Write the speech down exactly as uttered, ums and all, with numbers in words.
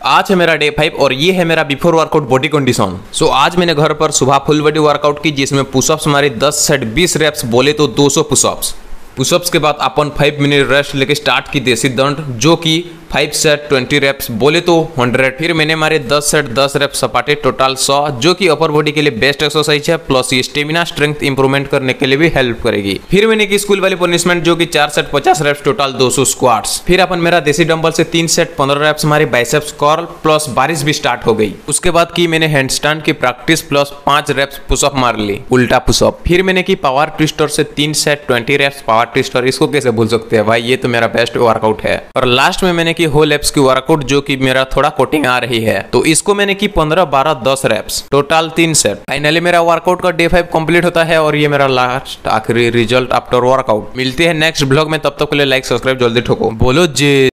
आज है मेरा डे फाइव और ये है मेरा before workout body condition. So आज मैंने घर पर सुबह फुल बॉडी वर्कआउट की, जिसमें पुशअप्स हमारे दस सेट बीस रेप्स, बोले तो दो सौ पुशअप्स। पुशअप्स के बाद अपन पाँच मिनट रेस्ट लेके स्टार्ट की देसी दंड, जो कि पाँच सेट बीस रेप्स, बोले तो सौ। फिर मैंने मारे दस सेट दस रेप्स सपाटे, टोटल सौ, जो कि अपर बॉडी के लिए बेस्ट एक्सरसाइज है, प्लस ये स्टेमिना स्ट्रेंथ इंप्रूवमेंट करने के लिए भी हेल्प करेगी। फिर मैंने की स्कूल वाली पनिशमेंट, जो कि चार सेट पचास रेप्स, टोटल दो सौ स्क्वाट्स। फिर अपन मेरा देसी डंबल से तीन सेट पंद्रह रेप्स हमारे बाइसेप्स कर्ल प्लस बारिश भी स्टार्ट हो गई। उसके बाद की मैंने हैंडस्टैंड की प्रैक्टिस प्लस पांच रेप्स पुशअप मार ली, उल्टा पुशअप। फिर मैंने की पावर ट्विस्टर से तीन सेट बीस रेप्स पावर ट्विस्टर, इसको कैसे भूल सकते हैं भाई, ये तो मेरा बेस्ट वर्कआउट है। और लास्ट में मैंने की होल एप्स की वर्कआउट, जो कि मेरा थोड़ा कोटिंग आ रही है, तो इसको मैंने की पंद्रह बारह दस रेप्स, टोटल तीन सेट। फाइनली मेरा वर्कआउट का डे फाइव कंप्लीट होता है और ये मेरा लास्ट आखिरी रिजल्ट आफ्टर वर्कआउट। मिलते हैं नेक्स्ट ब्लॉग में, तब तक के लिए लाइक सब्सक्राइब जल्दी ठोको। बोलो जी।